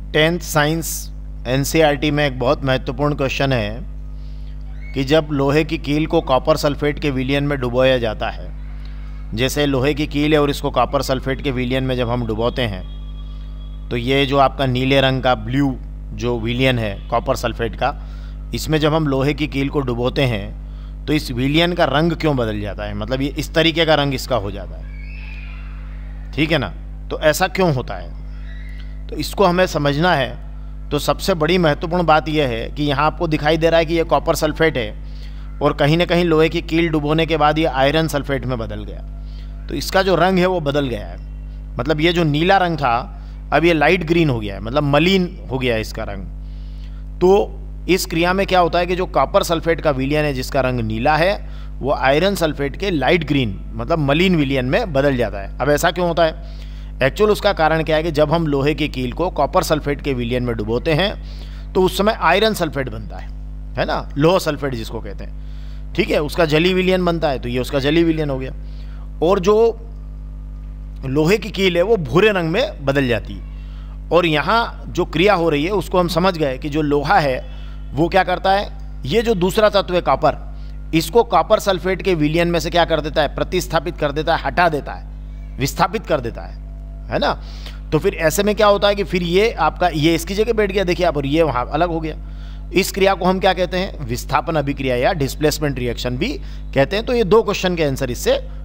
Tenth science NCERT में एक बहुत महत्वपूर्ण क्वेश्चन है कि जब लोहे की कील को कॉपर सल्फेट के विलयन में डुबोया जाता है, जैसे लोहे की कील है और इसको कॉपर सल्फेट के विलयन में जब हम डुबोते हैं तो ये जो आपका नीले रंग का ब्लू जो विलयन है कॉपर सल्फेट का, इसमें जब हम लोहे की कील को डुबोते हैं तो इस विलयन का रंग क्यों बदल जाता है, मतलब ये इस तरीके का रंग इसका हो जाता है, ठीक है ना। तो ऐसा क्यों होता है, तो इसको हमें समझना है। तो सबसे बड़ी महत्वपूर्ण बात यह है कि यहाँ आपको दिखाई दे रहा है कि ये कॉपर सल्फेट है और कहीं ना कहीं लोहे की कील डुबोने के बाद ये आयरन सल्फेट में बदल गया, तो इसका जो रंग है वो बदल गया है। मतलब ये जो नीला रंग था अब ये लाइट ग्रीन हो गया है, मतलब मलिन हो गया है इसका रंग। तो इस क्रिया में क्या होता है कि जो कॉपर सल्फेट का विलयन है जिसका रंग नीला है वो आयरन सल्फेट के लाइट ग्रीन मतलब मलिन विलयन में बदल जाता है। अब ऐसा क्यों होता है, एक्चुअल उसका कारण क्या है कि जब हम लोहे की कील को कॉपर सल्फेट के विलयन में डुबोते हैं तो उस समय आयरन सल्फेट बनता है ना, लोह सल्फेट जिसको कहते हैं, ठीक है, उसका जली विलयन बनता है, तो ये उसका जली विलयन हो गया। और जो लोहे की कील है वो भूरे रंग में बदल जाती है। और यहाँ जो क्रिया हो रही है उसको हम समझ गए कि जो लोहा है वो क्या करता है, ये जो दूसरा तत्व है कॉपर, इसको कॉपर सल्फेट के विलयन में से क्या कर देता है, प्रतिस्थापित कर देता है, हटा देता है, विस्थापित कर देता है ना। तो फिर ऐसे में क्या होता है कि फिर ये आपका ये इसकी जगह बैठ गया, देखिए आप, और ये वहाँ अलग हो गया। इस क्रिया को हम क्या कहते हैं, विस्थापन अभिक्रिया या डिस्प्लेसमेंट रिएक्शन भी कहते हैं। तो ये दो क्वेश्चन के आंसर इससे